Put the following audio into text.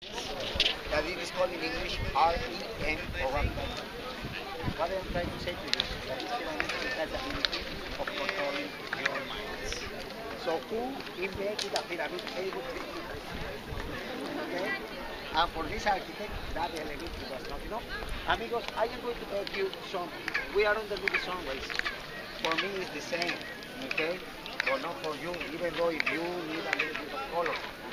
That it is called in English REM or REM. What I'm trying to say to you is that this pyramid has the ability of controlling your minds. So who invented the pyramid able to do that? Okay? And for this architect, that element was not enough. Amigos, I am going to tell you some. We are under the sun rays. For me, it's the same. Okay? But not for you, even though if you need a little bit of color.